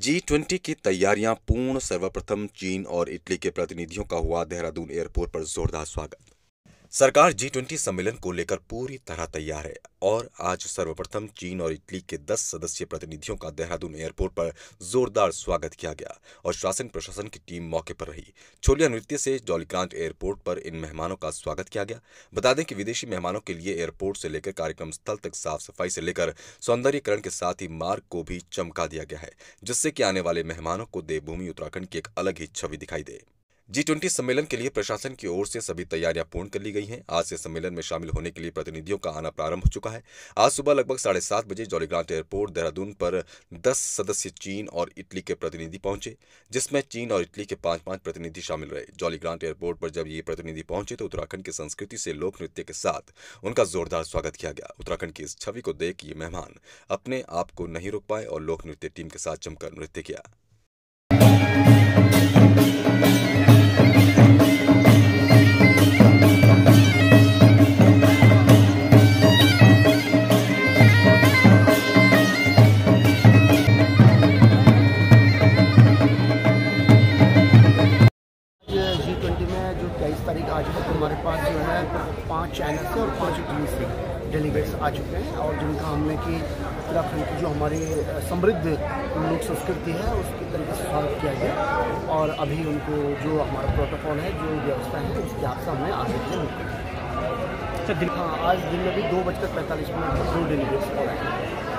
G20 की तैयारियां पूर्ण। सर्वप्रथम चीन और इटली के प्रतिनिधियों का हुआ देहरादून एयरपोर्ट पर जोरदार स्वागत। सरकार G20 सम्मेलन को लेकर पूरी तरह तैयार है और आज सर्वप्रथम चीन और इटली के 10 सदस्यीय प्रतिनिधियों का देहरादून एयरपोर्ट पर जोरदार स्वागत किया गया और शासन प्रशासन की टीम मौके पर रही। छोलिया नृत्य से जॉलीग्रांट एयरपोर्ट पर इन मेहमानों का स्वागत किया गया। बता दें कि विदेशी मेहमानों के लिए एयरपोर्ट से लेकर कार्यक्रम स्थल तक साफ सफाई से लेकर सौंदर्यीकरण के साथ ही मार्ग को भी चमका दिया गया है, जिससे कि आने वाले मेहमानों को देवभूमि उत्तराखंड की एक अलग ही छवि दिखाई दे। G20 सम्मेलन के लिए प्रशासन की ओर से सभी तैयारियां पूर्ण कर ली गई हैं। आज से सम्मेलन में शामिल होने के लिए प्रतिनिधियों का आना प्रारंभ हो चुका है। आज सुबह लगभग 7:30 बजे जॉलीग्रांट एयरपोर्ट देहरादून पर 10 सदस्यीय चीन और इटली के प्रतिनिधि पहुंचे, जिसमें चीन और इटली के 5-5 प्रतिनिधि शामिल रहे। जॉलीग्रांट एयरपोर्ट पर जब ये प्रतिनिधि पहुंचे तो उत्तराखंड की संस्कृति से लोक नृत्य के साथ उनका जोरदार स्वागत किया गया। उत्तराखंड की इस छवि को देख ये मेहमान अपने आप को नहीं रोक पाए और लोक नृत्य टीम के साथ जमकर नृत्य किया। G20 में जो 23 तारीख आज है तो हमारे पास जो है 5 चाइना से और 5 इटली से डेलीगेट्स आ चुके हैं और जिनका हमने कि उत्तराखंड की जो हमारी समृद्ध लोक संस्कृति है उसके तरीके से स्वागत किया गया और अभी उनको जो हमारा प्रोटोकॉल है, जो व्यवस्था है, उसके हिसाब से हमने आगे के लिए हाँ, आज दिन में भी 2:45 पर 2 डेलीगेट्स हो रहे हैं।